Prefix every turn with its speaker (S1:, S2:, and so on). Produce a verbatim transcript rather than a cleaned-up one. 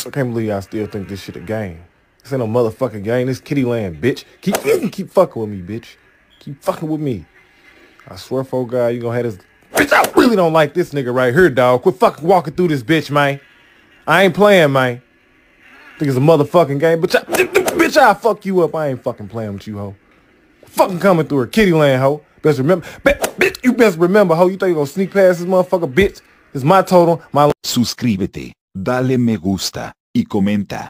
S1: I can't believe I still think this shit a game. This ain't no motherfucking game. This kitty land, bitch. Keep keep fucking with me, bitch. Keep fucking with me. I swear for God, you gonna have this. Bitch, I really don't like this nigga right here, dog. Quit fucking walking through this bitch, man. I ain't playing, man. Think it's a motherfucking game, but bitch, I'll fuck you up. I ain't fucking playing with you, ho. Fucking coming through her kitty land, ho. Best remember, bitch, you best remember, ho. You think you gonna sneak past this motherfucker, bitch? It's my total, my...
S2: Suscríbete, dale me gusta y comenta.